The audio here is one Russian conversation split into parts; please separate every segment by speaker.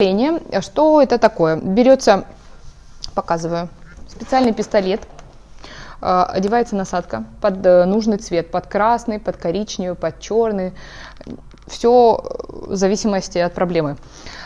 Speaker 1: удаление. Что это такое? Берется, показываю, специальный пистолет, одевается насадка под нужный цвет, под красный, под коричневый, под черный. Все в зависимости от проблемы.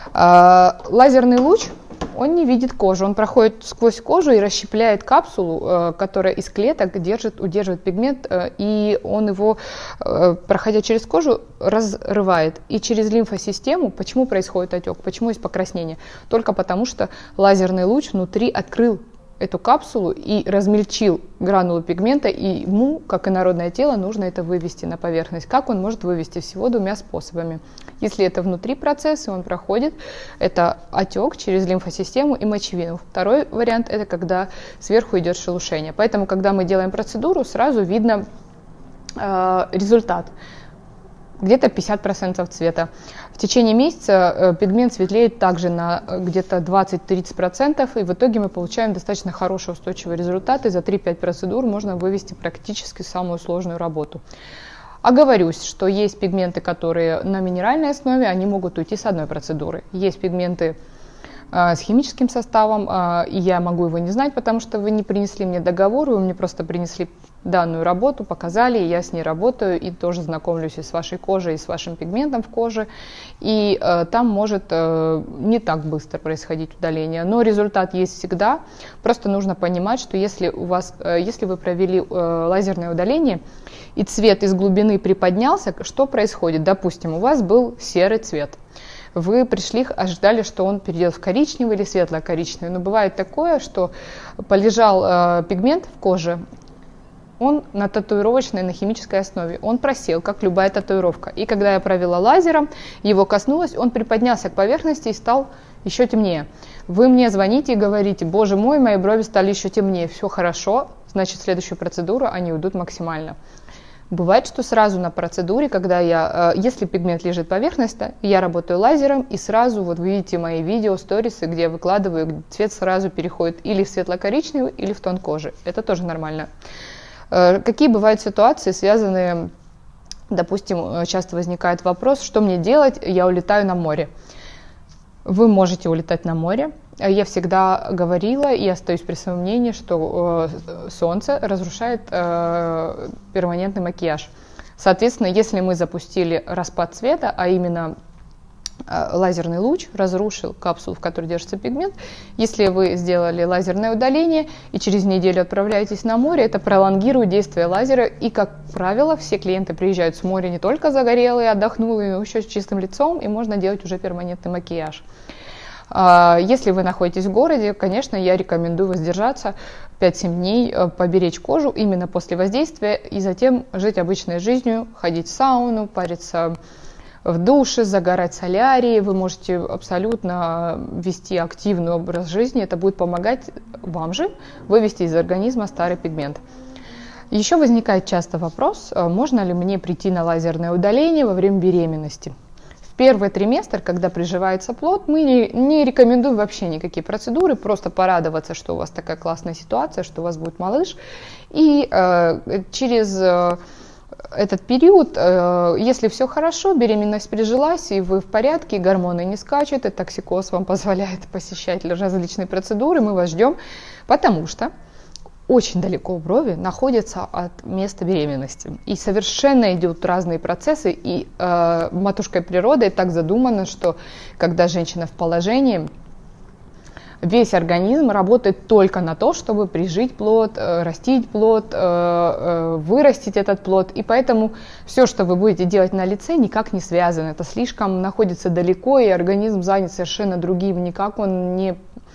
Speaker 1: Лазерный луч, он не видит кожу, он проходит сквозь кожу и расщепляет капсулу, которая из клеток удерживает пигмент, и он его, проходя через кожу, разрывает. И через лимфосистему, почему происходит отек, почему есть покраснение? Только потому, что лазерный луч внутри открыл эту капсулу и размельчил гранулу пигмента, и ему, как и народное тело, нужно это вывести на поверхность. Как он может вывести? Всего двумя способами. Если это внутри процесса, он проходит, это отек через лимфосистему и мочевину. Второй вариант – это когда сверху идет шелушение. Поэтому, когда мы делаем процедуру, сразу видно результат. Где-то 50% цвета. В течение месяца пигмент светлеет также на где-то 20-30%, и в итоге мы получаем достаточно хороший устойчивый результат, и за 3-5 процедур можно вывести практически самую сложную работу. Оговорюсь, что есть пигменты, которые на минеральной основе, они могут уйти с одной процедуры. Есть пигменты с химическим составом, и я могу его не знать, потому что вы не принесли мне договор, вы мне просто принесли данную работу, показали, и я с ней работаю, и тоже знакомлюсь и с вашей кожей, и с вашим пигментом в коже, и там может не так быстро происходить удаление, но результат есть всегда. Просто нужно понимать, что если вы провели лазерное удаление, и цвет из глубины приподнялся, что происходит? Допустим, у вас был серый цвет. Вы пришли, ожидали, что он перейдет в коричневый или светло-коричневый. Но бывает такое, что полежал пигмент в коже, он на татуировочной, на химической основе. Он просел, как любая татуировка. И когда я провела лазером, его коснулось, он приподнялся к поверхности и стал еще темнее. Вы мне звоните и говорите: боже мой, мои брови стали еще темнее. Все хорошо, значит, в следующую процедуру они уйдут максимально. Бывает, что сразу на процедуре, когда если пигмент лежит поверхностно, я работаю лазером, и сразу, вот вы видите мои видео, сторисы, где я выкладываю, цвет сразу переходит или в светло-коричневый, или в тон кожи. Это тоже нормально. Какие бывают ситуации, связанные, допустим, часто возникает вопрос, что мне делать, я улетаю на море. Вы можете улетать на море. Я всегда говорила и остаюсь при своем мнении, что солнце разрушает перманентный макияж. Соответственно, если мы запустили распад цвета, а именно лазерный луч разрушил капсулу, в которой держится пигмент, если вы сделали лазерное удаление и через неделю отправляетесь на море, это пролонгирует действие лазера, и, как правило, все клиенты приезжают с моря не только загорелые, отдохнулые, но еще с чистым лицом, и можно делать уже перманентный макияж. Если вы находитесь в городе, конечно, я рекомендую воздержаться 5-7 дней, поберечь кожу именно после воздействия, и затем жить обычной жизнью, ходить в сауну, париться в душе, загорать в солярии. Вы можете абсолютно вести активный образ жизни, это будет помогать вам же вывести из организма старый пигмент. Еще возникает часто вопрос, можно ли мне прийти на лазерное удаление во время беременности. Первый триместр, когда приживается плод, мы не рекомендуем вообще никакие процедуры, просто порадоваться, что у вас такая классная ситуация, что у вас будет малыш. И через этот период, если все хорошо, беременность прижилась, и вы в порядке, гормоны не скачут, и токсикоз вам позволяет посещать различные процедуры, мы вас ждем, потому что очень далеко брови находятся от места беременности. И совершенно идут разные процессы, и матушкой природой так задумано, что когда женщина в положении, весь организм работает только на то, чтобы прижить плод, растить плод, вырастить этот плод. И поэтому все, что вы будете делать на лице, никак не связано. Это слишком находится далеко, и организм занят совершенно другим. Никак он не,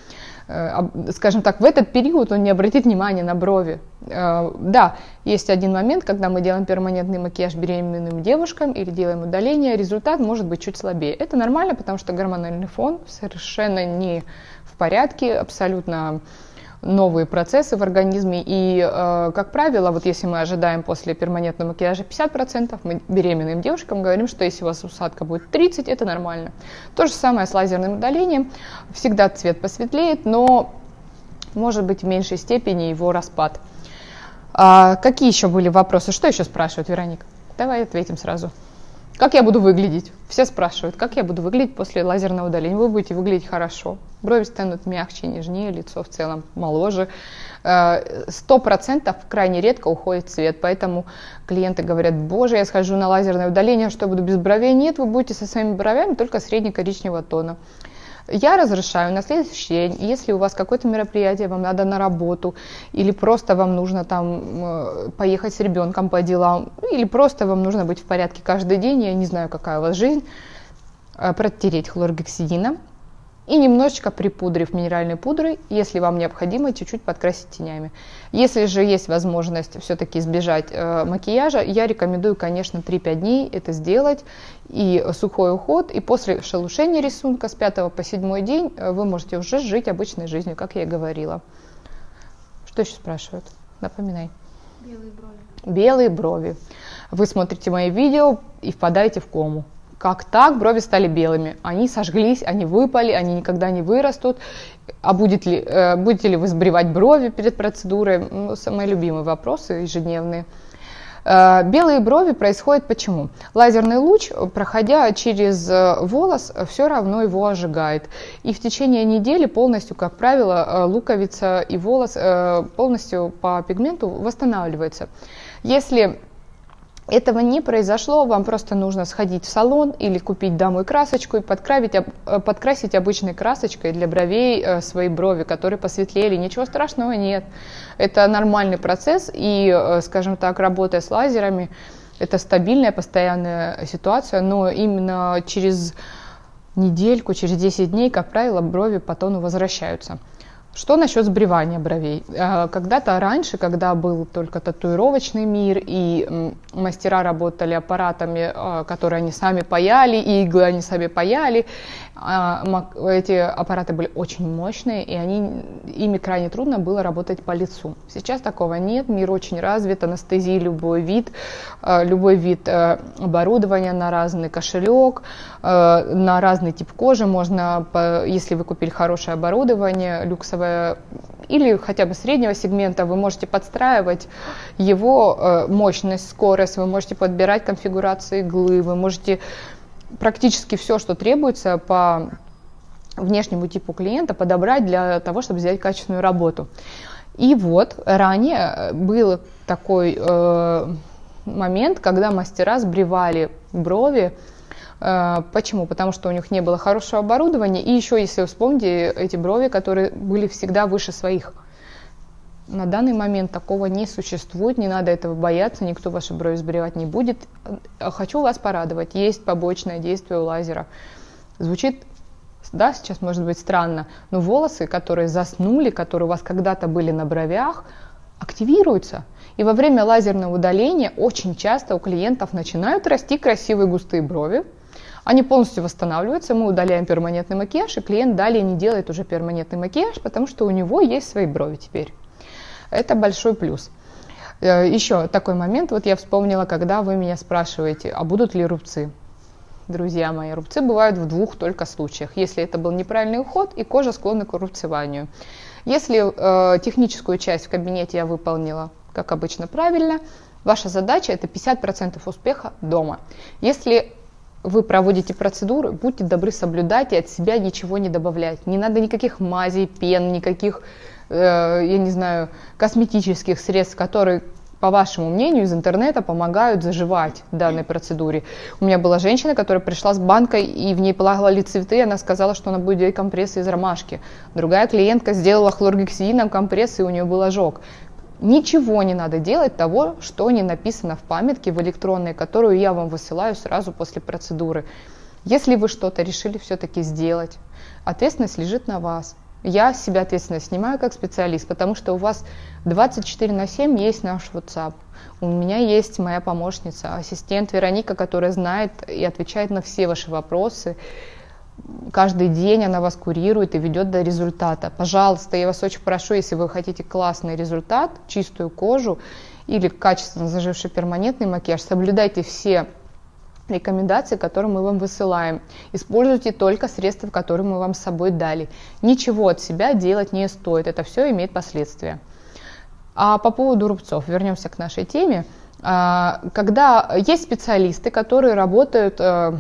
Speaker 1: скажем так, в этот период он не обратит внимания на брови. Да, есть один момент, когда мы делаем перманентный макияж беременным девушкам или делаем удаление, результат может быть чуть слабее. Это нормально, потому что гормональный фон совершенно не в порядке, абсолютно новые процессы в организме. И, как правило, вот если мы ожидаем после перманентного макияжа 50%, мы беременным девушкам говорим, что если у вас усадка будет 30%, это нормально. То же самое с лазерным удалением. Всегда цвет посветлеет, но может быть в меньшей степени его распад. Какие еще были вопросы? Что еще спрашивают, Вероника? Давай ответим сразу. Как я буду выглядеть? Все спрашивают, как я буду выглядеть после лазерного удаления. Вы будете выглядеть хорошо. Брови станут мягче, нежнее, лицо в целом моложе. 100% крайне редко уходит цвет, поэтому клиенты говорят: боже, я схожу на лазерное удаление, что буду без бровей? Нет, вы будете со своими бровями только средне-коричневого тона. Я разрешаю на следующий день, если у вас какое-то мероприятие, вам надо на работу, или просто вам нужно там поехать с ребенком по делам, или просто вам нужно быть в порядке каждый день, я не знаю, какая у вас жизнь, протереть хлоргексидином и немножечко припудрив минеральной пудрой, если вам необходимо, чуть-чуть подкрасить тенями. Если же есть возможность все-таки избежать макияжа, я рекомендую, конечно, 3-5 дней это сделать, и сухой уход, и после шелушения рисунка с 5 по 7 день вы можете уже жить обычной жизнью, как я и говорила. Что еще спрашивают? Напоминай.
Speaker 2: Белые брови.
Speaker 1: Белые брови. Вы смотрите мои видео и впадаете в кому. Как так? Брови стали белыми. Они сожглись, они выпали, они никогда не вырастут. А будете ли вы сбривать брови перед процедурой? Ну, самые любимые вопросы ежедневные. Белые брови происходят почему? Лазерный луч, проходя через волос, все равно его ожигает. И в течение недели полностью, как правило, луковица и волос полностью по пигменту восстанавливается. Если этого не произошло, вам просто нужно сходить в салон или купить домой красочку и подкрасить обычной красочкой для бровей свои брови, которые посветлели. Ничего страшного нет. Это нормальный процесс, и, скажем так, работая с лазерами, это стабильная, постоянная ситуация, но именно через недельку, через 10 дней, как правило, брови по тону возвращаются. Что насчет сбривания бровей? Когда-то раньше, когда был только татуировочный мир, и мастера работали аппаратами, которые они сами паяли, и иглы они сами паяли, эти аппараты были очень мощные, и ими крайне трудно было работать по лицу. Сейчас такого нет, мир очень развит, анестезии, любой вид оборудования на разный кошелек, на разный тип кожи. Можно, если вы купили хорошее оборудование, люксовое, или хотя бы среднего сегмента, вы можете подстраивать его мощность, скорость, вы можете подбирать конфигурации иглы, вы можете практически все, что требуется по внешнему типу клиента, подобрать для того, чтобы сделать качественную работу. И вот ранее был такой момент, когда мастера сбривали брови. Почему? Потому что у них не было хорошего оборудования, и еще, если вы вспомните, эти брови, которые были всегда выше своих. На данный момент такого не существует, не надо этого бояться, никто ваши брови сбривать не будет. Хочу вас порадовать, есть побочное действие у лазера. Звучит, да, сейчас может быть странно, но волосы, которые заснули, которые у вас когда-то были на бровях, активируются. И во время лазерного удаления очень часто у клиентов начинают расти красивые густые брови. Они полностью восстанавливаются, мы удаляем перманентный макияж, и клиент далее не делает уже перманентный макияж, потому что у него есть свои брови теперь. Это большой плюс. Еще такой момент, вот я вспомнила, когда вы меня спрашиваете, а будут ли рубцы. Друзья мои, рубцы бывают в 2 только случаях. Если это был неправильный уход и кожа склонна к рубцеванию. Если техническую часть в кабинете я выполнила, как обычно, правильно, ваша задача – это 50% успеха дома. Если вы проводите процедуры, будьте добры, соблюдайте, от себя ничего не добавлять. Не надо никаких мазей, пен, никаких, я не знаю, косметических средств, которые, по вашему мнению, из интернета помогают заживать в данной процедуре. У меня была женщина, которая пришла с банкой, и в ней плавали цветы, она сказала, что она будет делать компрессы из ромашки. Другая клиентка сделала хлоргексидином компрессы, и у нее был ожог. Ничего не надо делать того, что не написано в памятке в электронной, которую я вам высылаю сразу после процедуры. Если вы что-то решили все-таки сделать, ответственность лежит на вас. Я с себя ответственность снимаю как специалист, потому что у вас 24/7 есть наш WhatsApp. У меня есть моя помощница, ассистент Вероника, которая знает и отвечает на все ваши вопросы. Каждый день она вас курирует и ведет до результата. Пожалуйста, я вас очень прошу, если вы хотите классный результат, чистую кожу или качественно заживший перманентный макияж, соблюдайте все рекомендации, которые мы вам высылаем. Используйте только средства, которые мы вам с собой дали. Ничего от себя делать не стоит, это все имеет последствия. А по поводу рубцов, вернемся к нашей теме. когда есть специалисты, которые работают,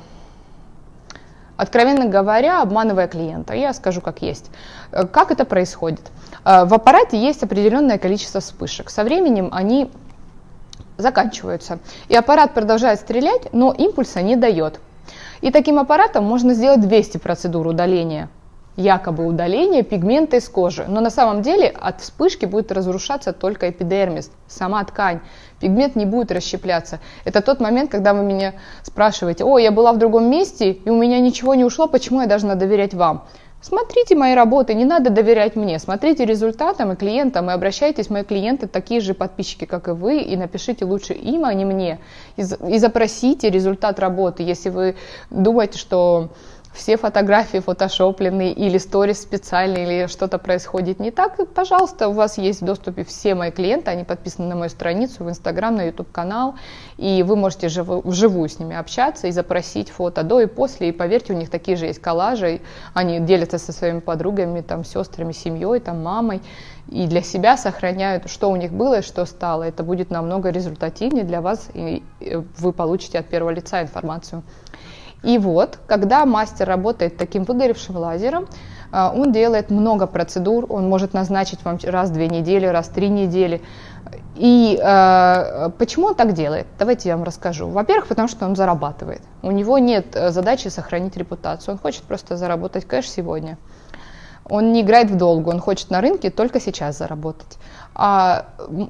Speaker 1: откровенно говоря, обманывая клиента. Я скажу, как есть. Как это происходит? В аппарате есть определенное количество вспышек. Со временем они заканчиваются. И аппарат продолжает стрелять, но импульса не дает. И таким аппаратом можно сделать 200 процедур удаления, якобы удаления пигмента из кожи. Но на самом деле от вспышки будет разрушаться только эпидермис, сама ткань. Пигмент не будет расщепляться. Это тот момент, когда вы меня спрашиваете: о, я была в другом месте, и у меня ничего не ушло, почему я должна доверять вам? Смотрите мои работы, не надо доверять мне, смотрите результатам и клиентам, и обращайтесь, мои клиенты такие же подписчики, как и вы, и напишите лучше им, а не мне, и запросите результат работы. Если вы думаете, что все фотографии фотошопленные или сторис специальные, или что-то происходит не так, пожалуйста, у вас есть в доступе все мои клиенты, они подписаны на мою страницу в Инстаграм, на YouTube канал, и вы можете вживую с ними общаться и запросить фото до и после, и поверьте, у них такие же есть коллажи, они делятся со своими подругами, там, сестрами, семьей, там, мамой, и для себя сохраняют, что у них было и что стало. Это будет намного результативнее для вас, и вы получите от первого лица информацию. И вот, когда мастер работает таким выгоревшим лазером, он делает много процедур, он может назначить вам раз в 2 недели, раз в 3 недели. И почему он так делает? Давайте я вам расскажу. Во-первых, потому что он зарабатывает. У него нет задачи сохранить репутацию, он хочет просто заработать кэш сегодня. Он не играет в долгу, он хочет на рынке только сейчас заработать. А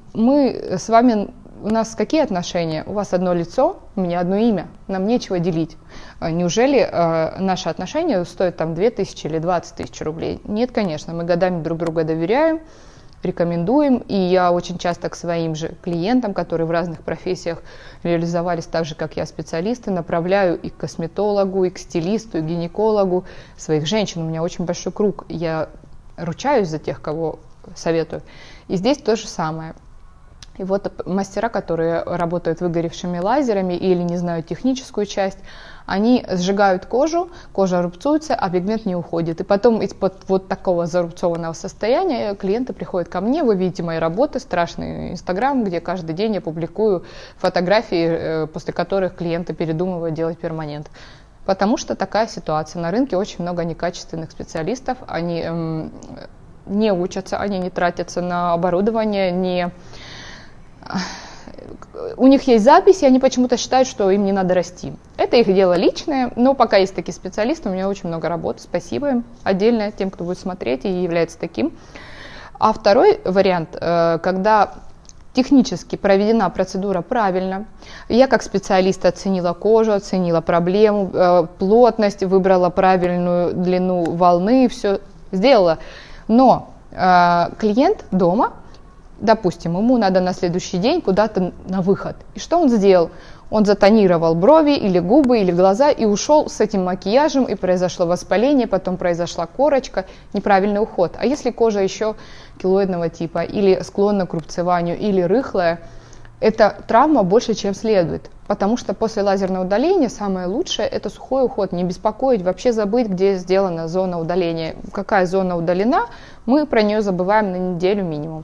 Speaker 1: мы с вами... У нас какие отношения? У вас одно лицо, у меня одно имя, нам нечего делить. Неужели наши отношения стоят там 2000 или 20 тысяч рублей? Нет, конечно, мы годами друг друга доверяем, рекомендуем, и я очень часто к своим же клиентам, которые в разных профессиях реализовались так же, как я, специалисты, направляю и к косметологу, и к стилисту, и к гинекологу своих женщин. У меня очень большой круг, я ручаюсь за тех, кого советую. И здесь то же самое. И вот мастера, которые работают выгоревшими лазерами или не знают техническую часть, они сжигают кожу, кожа рубцуется, а пигмент не уходит. И потом из-под вот такого зарубцованного состояния клиенты приходят ко мне, вы видите мои работы, страшный Инстаграм, где каждый день я публикую фотографии, после которых клиенты передумывают делать перманент. Потому что такая ситуация. На рынке очень много некачественных специалистов, они не учатся, они не тратятся на оборудование, у них есть записи, они почему-то считают, что им не надо расти. Это их дело личное, но пока есть такие специалисты, у меня очень много работы, спасибо им отдельно тем, кто будет смотреть и является таким. А второй вариант, когда технически проведена процедура правильно, я как специалист оценила кожу, оценила проблему, плотность, выбрала правильную длину волны, все сделала, но клиент дома, допустим, ему надо на следующий день куда-то на выход. И что он сделал? Он затонировал брови или губы, или глаза и ушел с этим макияжем, и произошло воспаление, потом произошла корочка, неправильный уход. А если кожа еще килоидного типа, или склонна к рубцеванию, или рыхлая, это травма больше, чем следует. Потому что после лазерного удаления самое лучшее – это сухой уход, не беспокоить, вообще забыть, где сделана зона удаления. Какая зона удалена, мы про нее забываем на неделю минимум.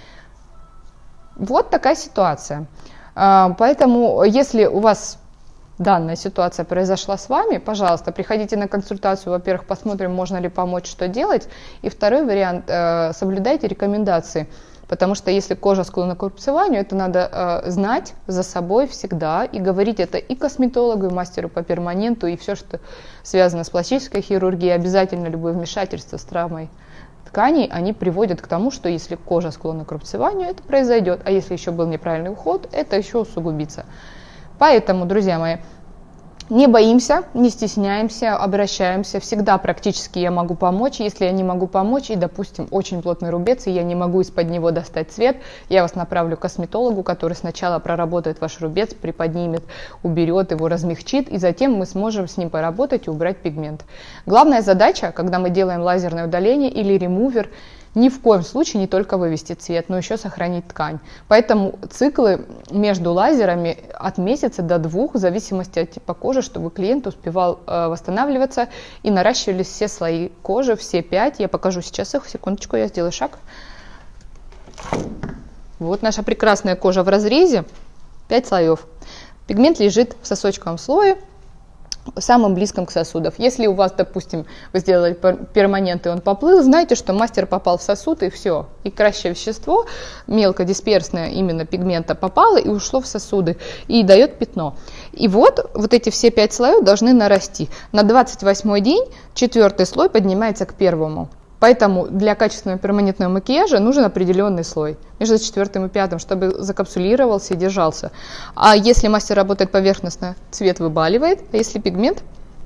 Speaker 1: Вот такая ситуация. Поэтому, если у вас данная ситуация произошла с вами, пожалуйста, приходите на консультацию. Во-первых, посмотрим, можно ли помочь, что делать. И второй вариант, соблюдайте рекомендации. Потому что если кожа склонна к рубцеванию, это надо знать за собой всегда и говорить это и косметологу, и мастеру по перманенту, и все, что связано с пластической хирургией. Обязательно любое вмешательство с травмой тканей, они приводят к тому, что если кожа склонна к рубцеванию, это произойдет, а если еще был неправильный уход, это еще усугубится. Поэтому, друзья мои, не боимся, не стесняемся, обращаемся. Всегда практически я могу помочь. Если я не могу помочь, и, допустим, очень плотный рубец, и я не могу из-под него достать цвет, я вас направлю к косметологу, который сначала проработает ваш рубец, приподнимет, уберет его, размягчит, и затем мы сможем с ним поработать и убрать пигмент. Главная задача, когда мы делаем лазерное удаление или ремувер, ни в коем случае не только вывести цвет, но еще сохранить ткань. Поэтому циклы между лазерами от месяца до 2, в зависимости от типа кожи, чтобы клиент успевал восстанавливаться и наращивались все слои кожи, все 5. Я покажу сейчас их, секундочку, я сделаю шаг. Вот наша прекрасная кожа в разрезе. 5 слоев. Пигмент лежит в сосочковом слое, самым близком к сосудам. Если у вас, допустим, вы сделали перманент и он поплыл, знайте, что мастер попал в сосуд и все. И кращее вещество, мелкодисперсное именно пигмента, попало и ушло в сосуды и дает пятно. И вот эти все 5 слоев должны нарасти. На 28-й день 4-й слой поднимается к 1-му. Поэтому для качественного перманентного макияжа нужен определенный слой между 4-м и 5-м, чтобы закапсулировался и держался. А если мастер работает поверхностно, цвет выбаливает. А если пигмент,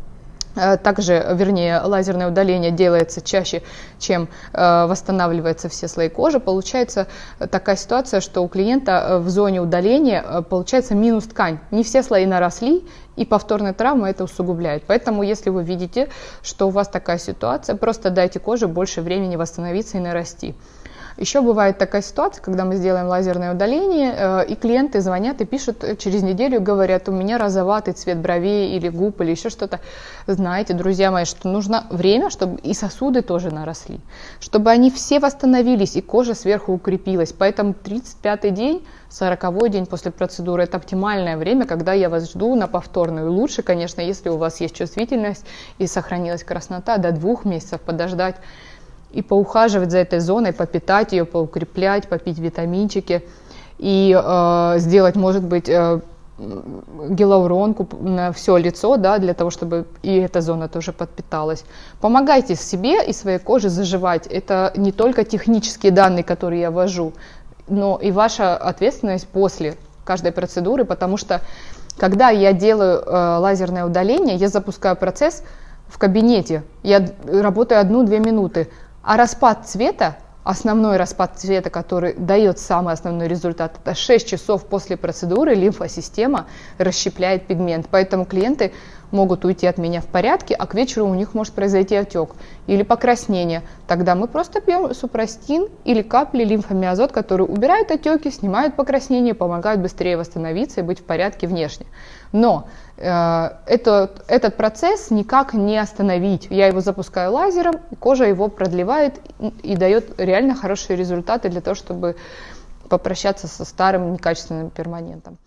Speaker 1: лазерное удаление делается чаще, чем восстанавливаются все слои кожи, получается такая ситуация, что у клиента в зоне удаления получается минус ткань. Не все слои наросли, и повторная травма это усугубляет. Поэтому, если вы видите, что у вас такая ситуация, просто дайте коже больше времени восстановиться и нарасти. Еще бывает такая ситуация, когда мы сделаем лазерное удаление, и клиенты звонят и пишут через неделю, говорят, у меня розоватый цвет бровей или губ, или еще что-то. Знаете, друзья мои, что нужно время, чтобы и сосуды тоже наросли, чтобы они все восстановились, и кожа сверху укрепилась. Поэтому 35-й день, 40-й день после процедуры – это оптимальное время, когда я вас жду на повторную. Лучше, конечно, если у вас есть чувствительность и сохранилась краснота, до 2 месяцев подождать и поухаживать за этой зоной, попитать ее, поукреплять, попить витаминчики и сделать, может быть, гиалуронку на все лицо, да, для того, чтобы и эта зона тоже подпиталась. Помогайте себе и своей коже заживать. Это не только технические данные, которые я ввожу, но и ваша ответственность после каждой процедуры, потому что когда я делаю лазерное удаление, я запускаю процесс в кабинете, я работаю 1-2 минуты, а распад цвета, основной распад цвета, который дает самый основной результат, это 6 часов после процедуры лимфосистема расщепляет пигмент. Поэтому клиенты могут уйти от меня в порядке, а к вечеру у них может произойти отек или покраснение. Тогда мы просто пьем супрастин или капли лимфомиазот, которые убирают отеки, снимают покраснение, помогают быстрее восстановиться и быть в порядке внешне. Но этот процесс никак не остановить. Я его запускаю лазером, кожа его продлевает и дает реально хорошие результаты для того, чтобы попрощаться со старым некачественным перманентом.